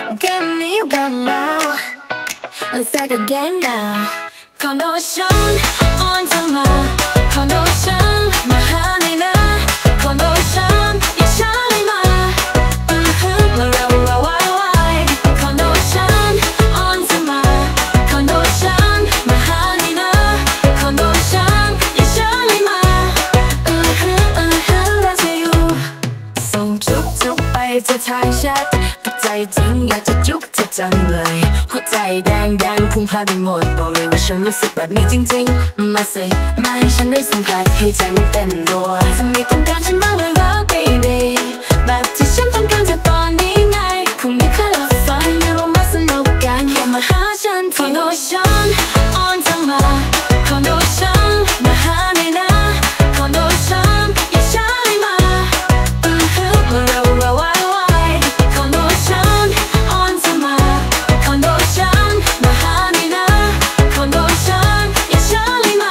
Get me one now Let's start again now Condoฉัน on to my Condoฉันมาหาในนะ Condoฉันอย่าช้าเลยมามาเร็วๆไวๆ Condoฉัน on to my Condoฉันมาหาในนะ Condoฉันอย่าช้าเลยมารักเธออยู่ส่งจุ๊บๆไปจะถ่ายแชทใจจริงอยากจะจุ๊บเธอจังเลยหัวใจแดงพุ่งพลาดไปหมดบอกเลยว่าฉันรู้สึกแบบนี้จริงๆมาสิมาให้ฉันได้สัมผัสให้ใจมันเต้นรัวจะไม่ต้องการฉันบ้างเลยเหรอ baby แบบที่ฉันต้องการเธอตอนนี้ไงคงไม่เคยหลับฝันไม่รู้มาสนุกกันแค่มาหาฉันที่ Condo ฉัน on ทางมา Condo ฉันมาหาในนะ Condo ฉันอย่าช้าเลยมามาเร็วไวCondo ฉัน on ทางมา Condo ฉันมาหาในนะ Condo ฉันอย่าช้าเลยมา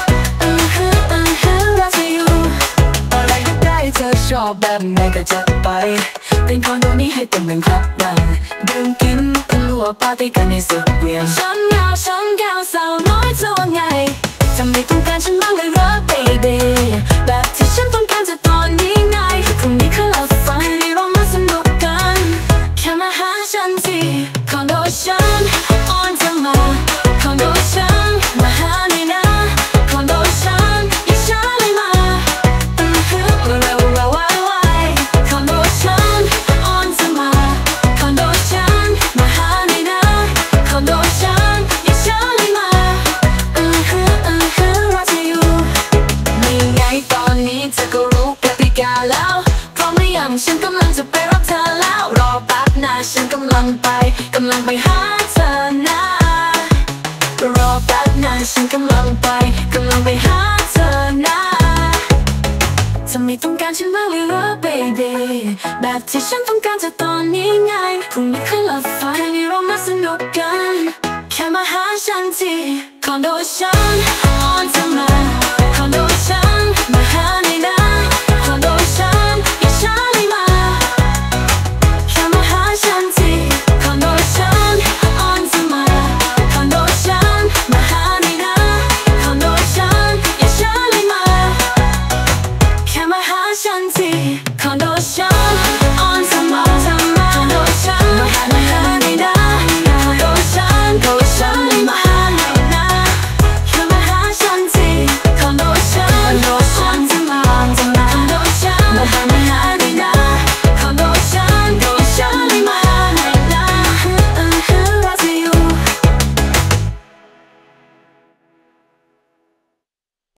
รักเธออยู่อะไรก็ได้เธอชอบแบบไหนก็จัดไปเป็นคอนโดนี้ให้เต็มเป็นครับวันดื่มกินกันรัวปาร์ตี้กันในสุดเวียนฉันเหงาสาวน้อยตัวไงทำไมต้องการฉันบ้างเลยเหรอ baby แบบที่ฉันต้องการเธอตอนนี้ไงพรุ่งนี้ค่อยหลับฝันให้เรามาสนุกกันแค่มาหาฉันที่ Condo ฉัน on ทางมา Condo ฉันมาหาในนะ Condo ฉันอย่าช้าเลยมามาเร็วไวCondo ฉัน on ทางมา Condo ฉันมาหาในนะ Condo ฉันอย่าช้าเลยมารักเธออยู่นี่ไงตอนนี้เธอก็รู้กติกาแล้วพร้อมหรือยังฉันกำลังจะไปรับเธอแล้วรอแป๊บนะฉันกำลังไปหาเธอนะรอแป๊บนะฉันกำลังไปหาเธอนะเธอไม่ต้องการฉันบ้างเลยเหรอ baby แบบที่ฉันต้องการเธอตอนนี้ไงพรุ่งนี้ค่อยหลับฝันให้เรามาสนุกกันแค่มาหาฉันที่ Condo ฉั